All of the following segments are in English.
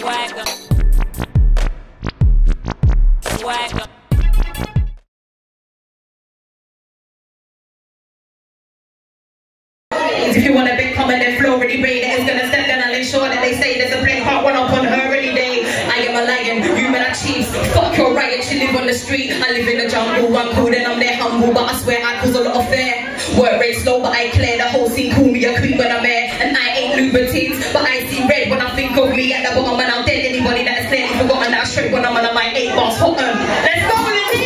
Swagga. Swagga. If you want a big comment, then flow really brave. That is gonna step down and ensure that they say there's a play part one up on her any day. I am a lion, human and chief. Fuck your riot, you live on the street. I live in the jungle, I'm cool and I'm there humble, but I swear I cause a lot of fear. Work rate slow, but I clear the whole scene. Call me a queen when I'm here, and I ain't lubricants, but I see red when I think of me at the bottom, and I'm dead. Anybody that has clearly forgotten that straight when I'm on my 8 bars hot. Let's go, Lily!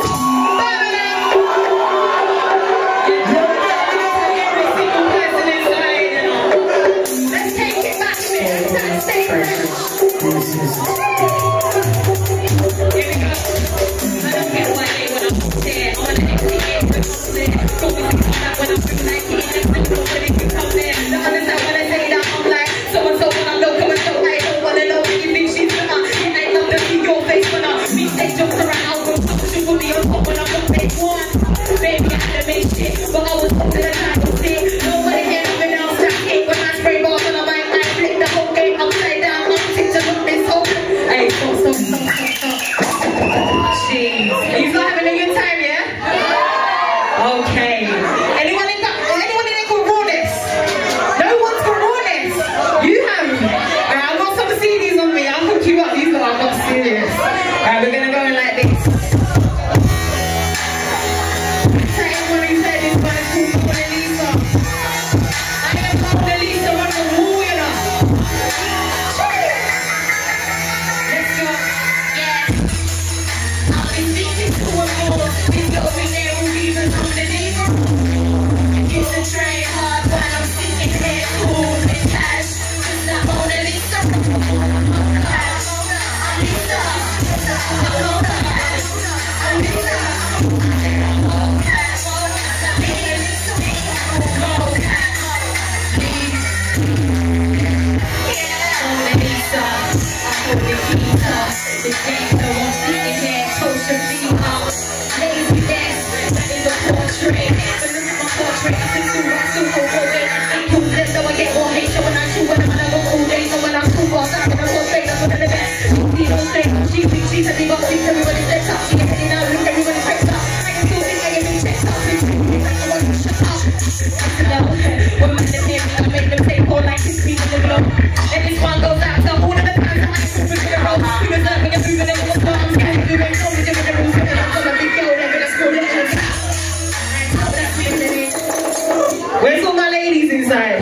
Where's all my ladies inside?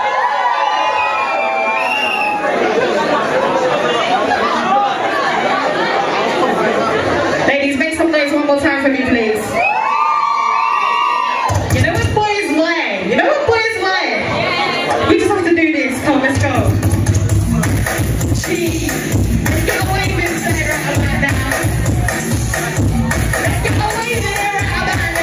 Ladies, make some noise one more time for me, please. You know what boys like? You know what boys like? We just have to do this. Come on, let's go. Let's get away with it right about now. Let's get away with it right about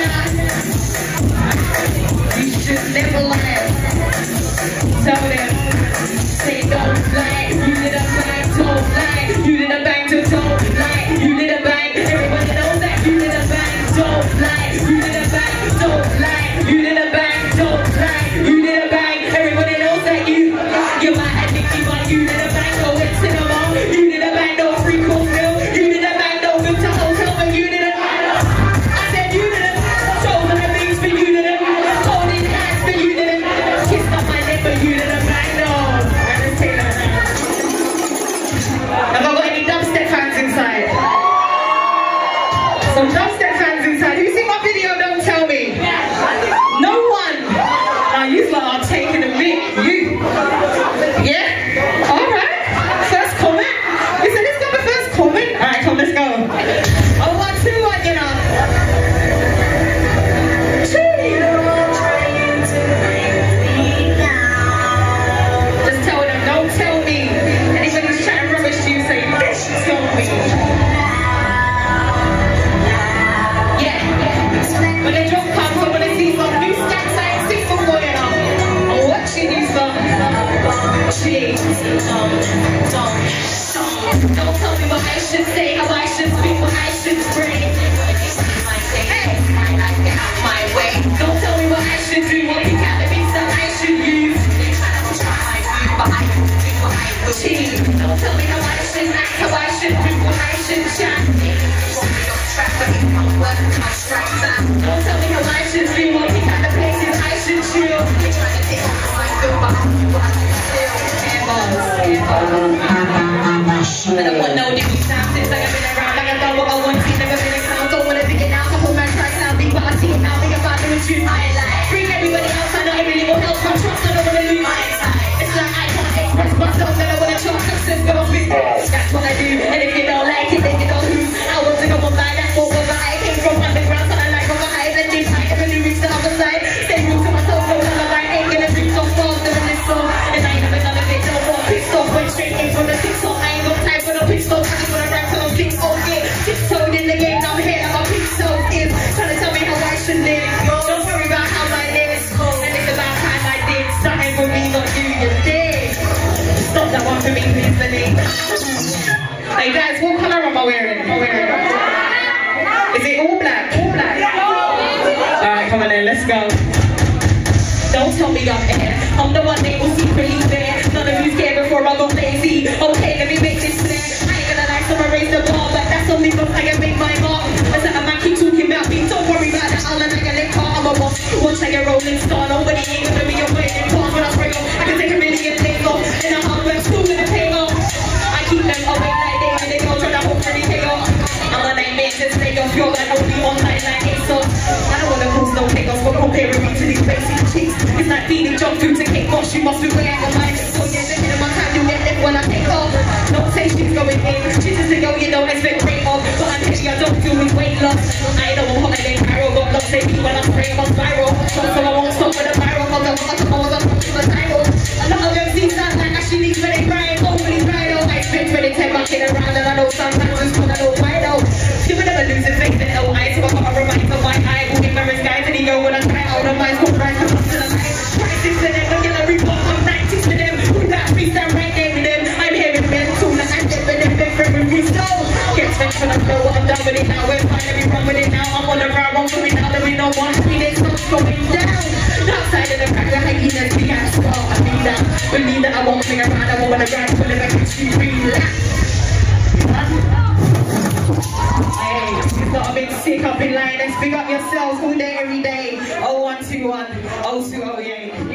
now. You should never lie. Tell them, say don't lie. You did a bang, don't lie. You did a bang, don't lie. You did a bang, everybody knows that. You did a bang, don't lie. You did a bang, don't lie. You did a bang, don't lie. You did a bang, everybody knows that. You might have Nicky, but you did a bang, go to cinema. You did a bang, no free course meal. You did a bang, no good to hotel, but you did a bang. I said you didn't. Told them the things, but you didn't. Holding hands, but you didn't. Kissed up my neck, but you didn't bang, no. Let's take that. Have I got any dubstep fans inside? Some dubstep fans inside. Who's seen my video? Don't tell me. No one. Now you lot are taking a bit. You. Yeah? Alright. First comment. Listen, this got the first comment. Alright, come, let's go. Oh, 1, 2, 1, you know. Just tell them, don't tell me. Anybody's chatting rubbish to you, say, bitch, tell me. Yeah. When the drop comes, I'm gonna see some new stacks I ain't seen before, you know. I'm watching you, son. Jeez. Don't tell me what I should say, how I should speak, what I should bring. Hey, my way. Don't tell me what I should do, what academies that I should use. They try to try my view, but I can do what I will. Jeez. Don't tell me how I should act, how I should do, what I should chat. Don't tell me how I should feel, what kind of places I should chill. I don't want no different sounds since I have been around. Like I done what I want to, never been a clown. Don't wanna dig it out, couple man try sound big, but I see it now. Think about doing truth, I ain't like. Bring everybody else, I know it really will help. My trust, I don't wanna lose my inside. It's like I can't express myself, then I wanna chart success, go off it. That's what I do, and if you don't like it, then you don't lose. I want to go on by that for where I came from underground, so I like over high, then deep high, and then you reach the other side. Stay true to myself, no color line, ain't gonna drink so fast, doing this song. And I ain't never done a bit, no more pissed off, went straight in from the 6 on. I ain't got time for no pissed off, I just wanna rap till I'm 6 on it. Tiptoed in the game, I'm here, like my pixels is. Trying to tell me how I should live. Don't worry about how I live, and it's about time I did something for me, not you, you did. Stop that one for me, please, Lily. Hey guys, what colour am I wearing? Is it all black? All black? Alright, come on then, let's go. Don't tell me I'm here. I'm the one they will secretly fear. None of you scared before I got lazy. Okay, let me make this clear. I ain't gonna lie, someone raise the bar, but that's only because I can make my mark. As a man keep talking about me, don't worry about that. I'll let I get car. I'm a boss. Watch like a rolling star. Nobody ain't gonna be your waiting part. When I spray off, I can take a million days off. In a hard work, still gonna pay off. I keep them awake like they when they go try to hopefully pay off. I'm a nightmare, just lay off. You're like only online like ASOS. I don't wanna cause no chaos, but comparing me to these basic chicks. It's like feeding junk food to cake boss. You must be way out of mind. So yeah, the hit of my time, you get left when I take off. Don't say she's going in. She's just a girl you don't expect great off. But I'm telling you, I don't feel with weight loss. I know I'm holiday viral, got lost they when I'm spraying on spiral. So I won't stop with a viral, cause I want to fuck with a title. A lot of them see sound like actually when they crying, overly bridal. I spent 2010 back in around and I know sometimes it's called a little vital. You will never lose a face in no eye, so I got a reminder of my eye. Walking memories guys and you know when I try out of my school right come up to the light. Practice for them, don't get a report, I'm practice for them. Who that freestyle right there with them? I'm hearing them too, like I'm dead with them, they're bringing me so. Get spent when I know what I'm done with it now. We're fine, let me run with it now. I'm on the ground, wrong for me now, there ain't no one speed, it's not going down. Outside of the crack, the hyenas, the gas, I need that. Believe that I won't fling around, I won't wanna grind, pull it back and street, relax. Hey, it's not a bit sick up in Lioness. Big up yourselves all day, every day. 0121 0208.